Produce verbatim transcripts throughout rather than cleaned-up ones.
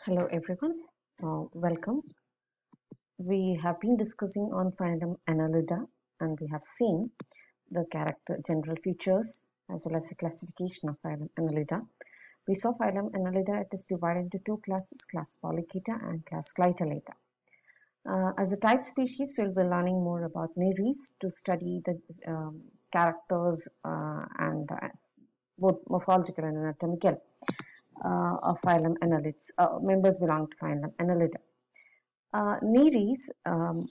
Hello everyone, uh, welcome. We have been discussing on phylum Annelida and we have seen the character general features as well as the classification of phylum Annelida. We saw phylum Annelida, it is divided into two classes, class Polychaeta and class Clytolata. Uh, as a type species, we'll be learning more about Nereis to study the um, characters uh, and uh, both morphological and anatomical uh, of phylum Annelids. Uh, members belong to phylum Annelida. Uh, Nereis, um,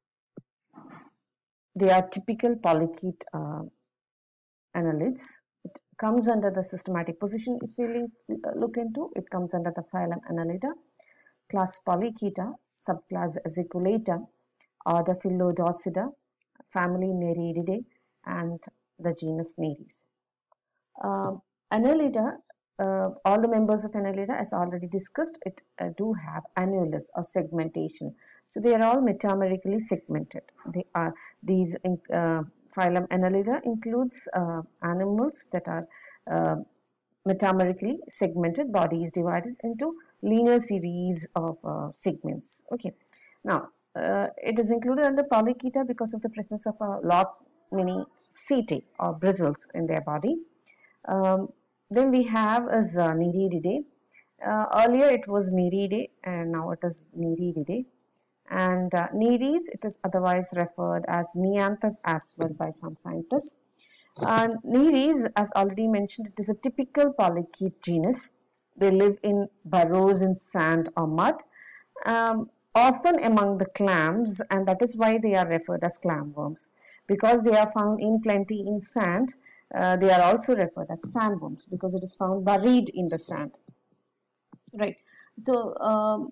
they are typical polychaete uh, annelids. It comes under the systematic position. If we look into, it comes under the phylum Annelida, class Polychaeta, subclass Aciculata, order Phyllodoxida, family Nereidae, and the genus Nereis. Uh, Annelida, uh, all the members of Annelida, as already discussed, it uh, do have annulus or segmentation. So they are all metamerically segmented. They are these uh, phylum Annelida includes uh, animals that are uh, metamerically segmented. Body is divided into linear series of uh, segments. Okay, now uh, it is included under Polychaeta because of the presence of a lot many setae or bristles in their body. Um, then we have as uh, Nereidae. Uh, earlier it was Nereidae and now it is Nereidae. And uh, Nereis, it is otherwise referred as Neanthus as well by some scientists. Uh, Nereis, as already mentioned, it is a typical polychaete genus. They live in burrows in sand or mud, um, often among the clams, and that is why they are referred as clam worms. Because they are found in plenty in sand, uh, they are also referred as sandworms because it is found buried in the sand. Right. So um,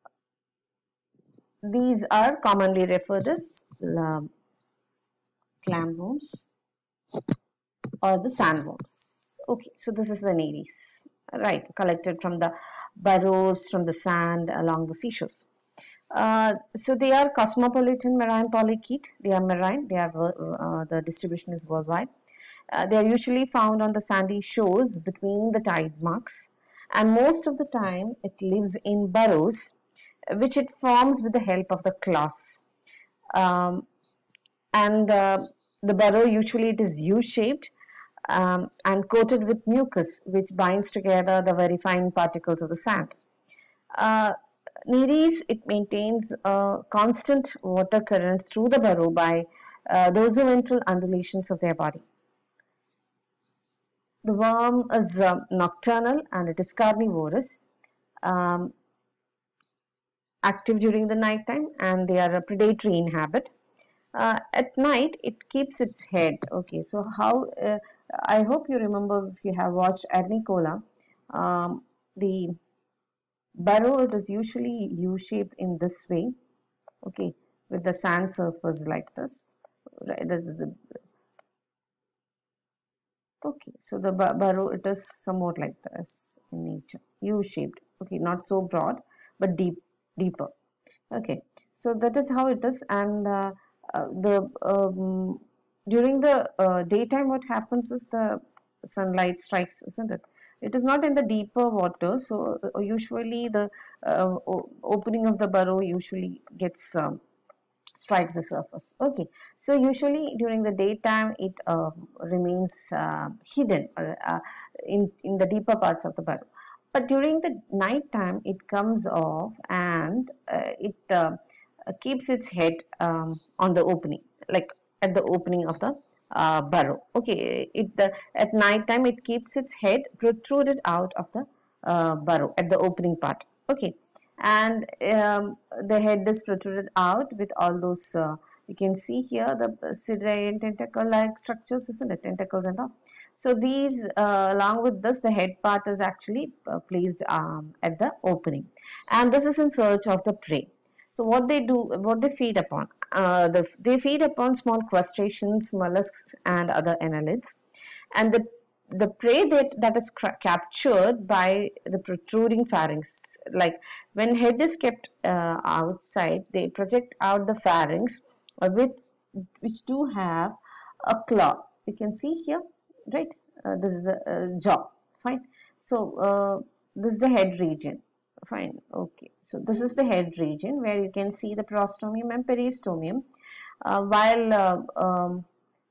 these are commonly referred as um, clam worms or the sandworms. Okay, so this is the Nereis, right, collected from the burrows, from the sand along the seashores. Uh, so they are cosmopolitan marine polychaete. They are marine. They are uh, the distribution is worldwide. Uh, they are usually found on the sandy shores between the tide marks, and most of the time it lives in burrows, which it forms with the help of the claws. Um, and uh, the burrow usually it is U-shaped um, and coated with mucus, which binds together the very fine particles of the sand. Uh, Nereis, it maintains a constant water current through the burrow by uh, dorsoventral undulations of their body. The worm is uh, nocturnal and it is carnivorous, um, active during the night time, and they are a predatory in habit. Uh, at night, it keeps its head. Okay, so how, uh, I hope you remember if you have watched Agricola, um, the burrow, it is usually U-shaped in this way, okay, with the sand surface like this. Right, this is the, okay, so the burrow, it is somewhat like this in nature, U-shaped. Okay, not so broad, but deep, deeper. Okay, so that is how it is, and uh, uh, the um, during the uh, daytime, what happens is the sunlight strikes, isn't it? It is not in the deeper water, so uh, usually the uh, opening of the burrow usually gets um, strikes the surface. Okay, so usually during the daytime it uh, remains uh, hidden uh, in in the deeper parts of the burrow, but during the night time it comes off and uh, it uh, keeps its head um, on the opening, like at the opening of the uh, burrow. Okay, it the, at night time it keeps its head protruded out of the uh, burrow at the opening part. Okay, and um, the head is protruded out with all those uh, you can see here the Siderian tentacle like structures, isn't it? Tentacles and all. So these uh, along with this the head part is actually uh, placed um, at the opening, and this is in search of the prey. So what they do, what they feed upon, uh, the, they feed upon small crustaceans, mollusks, and other annelids, and the the prey that, that is captured by the protruding pharynx, like when head is kept uh, outside, they project out the pharynx, uh, with, which do have a claw. You can see here, right? Uh, this is a, a jaw, fine. So uh, this is the head region, Fine. Okay. So this is the head region where you can see the prostomium and peristomium. Uh, while uh, um,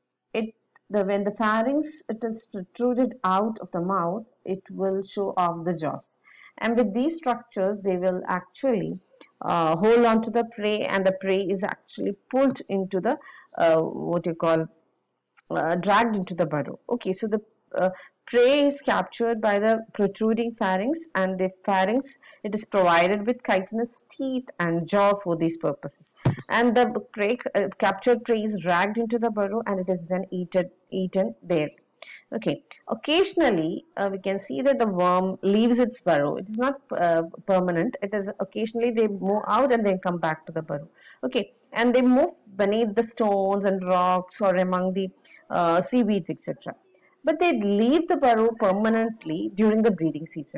it the when the pharynx it is protruded out of the mouth, it will show off the jaws. And with these structures, they will actually uh, hold on to the prey, and the prey is actually pulled into the uh, what you call uh, dragged into the burrow. Okay, so the uh, prey is captured by the protruding pharynx, and the pharynx it is provided with chitinous teeth and jaw for these purposes. And the prey, uh, captured prey is dragged into the burrow, and it is then eaten eaten there. Okay, occasionally uh, we can see that the worm leaves its burrow. It is not uh, permanent. It is occasionally they move out and then come back to the burrow. Okay, and they move beneath the stones and rocks or among the uh, seaweeds, et cetera. But they leave the burrow permanently during the breeding season.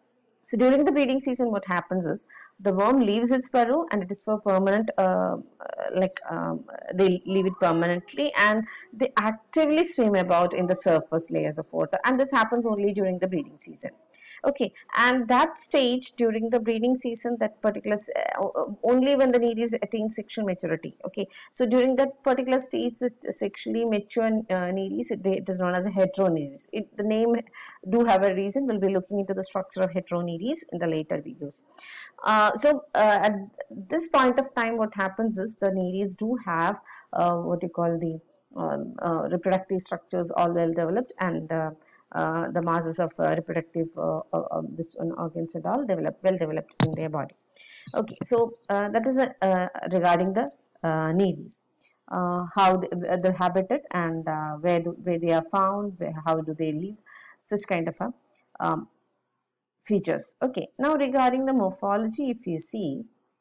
So during the breeding season, what happens is the worm leaves its burrow, and it is for permanent, uh, like um, they leave it permanently, and they actively swim about in the surface layers of water, and this happens only during the breeding season. Okay, and that stage during the breeding season, that particular uh, only when the need is attain sexual maturity. Okay, so during that particular stage, the sexually mature uh, nereis, it, it is known as a heteronereis. It, the name do have a reason. We'll be looking into the structure of heteronereis in the later videos. Uh, so uh, at this point of time, what happens is the nereis do have uh, what you call the um, uh, reproductive structures all well developed, and uh, uh, the masses of uh, reproductive uh, uh, this one organs and all developed well developed in their body. Okay, so uh, that is uh, regarding the uh, nereis. Uh, how the, the habitat and uh, where do, where they are found, where, how do they live, such kind of a um, features. Okay, now regarding the morphology, if you see,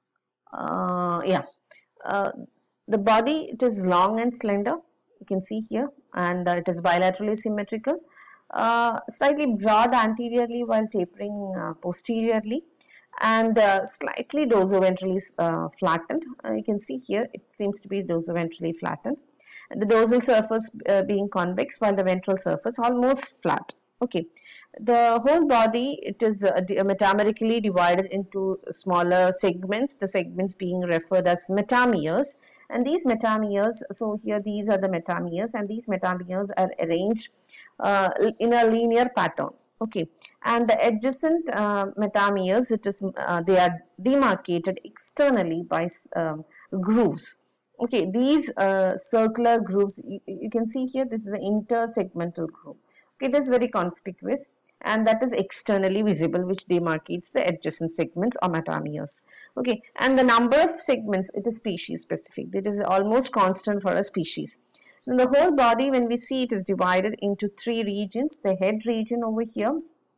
uh, yeah, uh, the body it is long and slender. You can see here, and uh, it is bilaterally symmetrical, uh, slightly broad anteriorly while tapering uh, posteriorly, and uh, slightly dorsoventrally uh, flattened. Uh, you can see here it seems to be dorsoventrally flattened, and the dorsal surface uh, being convex while the ventral surface almost flat. Okay, the whole body it is uh, metamerically divided into smaller segments, the segments being referred as metameres. And these metameres, so here these are the metameres, and these metameres are arranged uh, in a linear pattern. Okay, and the adjacent uh, metameres, it is uh, they are demarcated externally by um, grooves. Okay, these uh, circular grooves, you, you can see here, this is an intersegmental groove. Okay, it is very conspicuous, and that is externally visible, which demarcates the adjacent segments or metameres. Okay, and the number of segments, it is species specific. It is almost constant for a species. And the whole body, when we see, it is divided into three regions. The head region over here,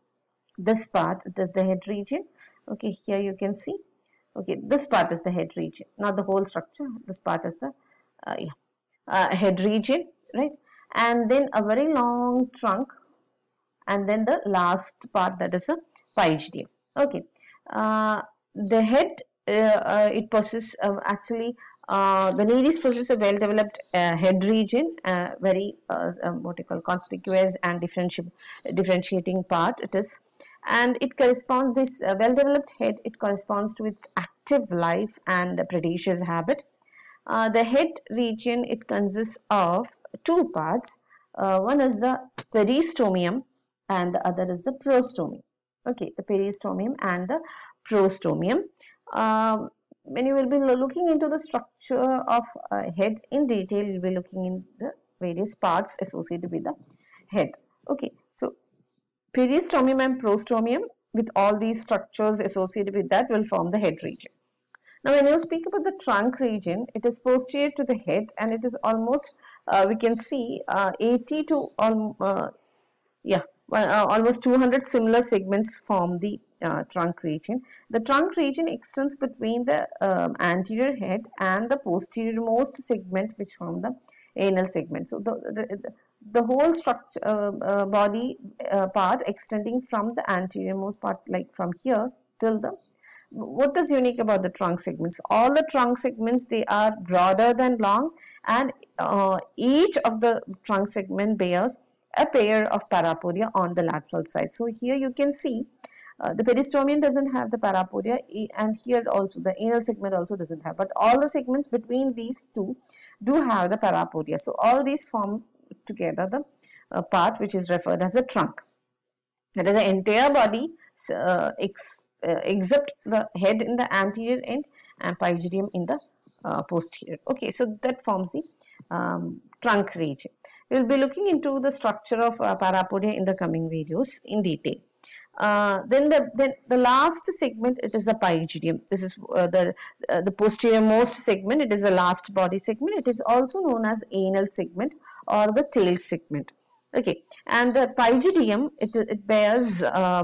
this part, it is the head region. Okay, here you can see. Okay, this part is the head region, not the whole structure. This part is the uh, yeah, uh, head region, right? And then a very long trunk, and then the last part, that is a pygidium. Okay, uh, the head uh, uh, it possesses uh, actually uh, the nereis possess a well developed uh, head region, uh, very uh, um, what you call conspicuous and differenti differentiating part it is, and it corresponds, this uh, well developed head, it corresponds to its active life and predaceous habit. Uh, the head region, it consists of two parts. Uh, one is the peristomium and the other is the prostomium. Okay, the peristomium and the prostomium. Um, when you will be looking into the structure of a head in detail, you will be looking in the various parts associated with the head. Okay, so peristomium and prostomium, with all these structures associated with that, will form the head region. Now, when you speak about the trunk region, it is posterior to the head, and it is almost, uh, we can see uh, eighty to um, uh, yeah, well, uh, almost two hundred similar segments form the uh, trunk region. The trunk region extends between the um, anterior head and the posterior most segment, which form the anal segment. So the the, the whole structure uh, uh, body uh, part extending from the anterior most part, like from here till the, what is unique about the trunk segments? All the trunk segments, they are broader than long, and uh, each of the trunk segment bears a pair of parapodia on the lateral side. So here you can see Uh, the peristomium doesn't have the parapodia, and here also the anal segment also doesn't have, but all the segments between these two do have the parapodia. So all these form together the uh, part which is referred as the trunk. That is the entire body uh, ex, uh, except the head in the anterior end and pygidium in the uh, posterior. Okay, so that forms the um, trunk region. We will be looking into the structure of uh, parapodia in the coming videos in detail. Uh, then the then the last segment, it is the pygidium. This is uh, the uh, the posterior most segment. It is the last body segment. It is also known as anal segment or the tail segment. Okay, and the pygidium, it, it bears uh,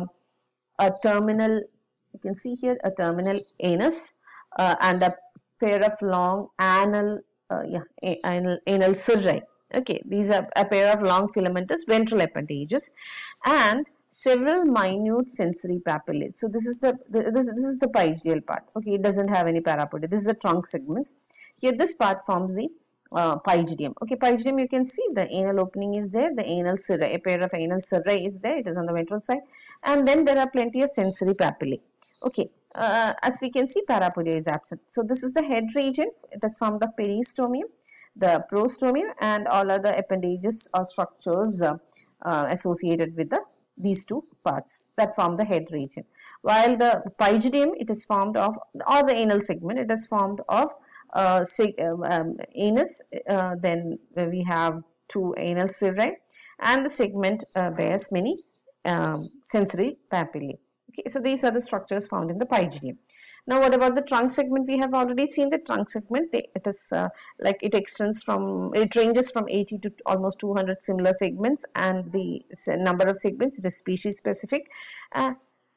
a terminal, you can see here, a terminal anus uh, and a pair of long anal, uh, yeah, anal, anal cirri. Okay, these are a pair of long filamentous ventral appendages and several minute sensory papillae. So this is the, the this this is the pygidial part. Okay, it doesn't have any parapodia. This is the trunk segments. Here, this part forms the uh, pygidium. Okay, pygidium, you can see the anal opening is there. The anal cirri, a pair of anal cirri is there. It is on the ventral side, and then there are plenty of sensory papillae. Okay, uh, as we can see, parapodia is absent. So this is the head region. It is formed of peristomium, the prostomium, and all other appendages or structures uh, uh, associated with the these two parts that form the head region. While the pygidium, it is formed of, or the anal segment, it is formed of uh, say, um, anus, uh, then we have two anal cirri, and the segment uh, bears many um, sensory papillae. Okay, so these are the structures found in the pygidium. Now, what about the trunk segment? We have already seen the trunk segment. It is uh, like it extends from, it ranges from eighty to almost two hundred similar segments, and the number of segments, it is species specific. Uh,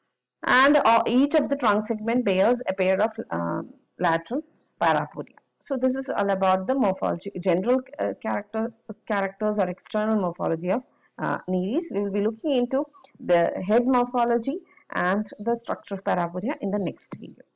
and uh, each of the trunk segment bears a pair of uh, lateral parapodia. So this is all about the morphology, general uh, character characters or external morphology of uh, Nereis. We will be looking into the head morphology and the structure of parapodia in the next video.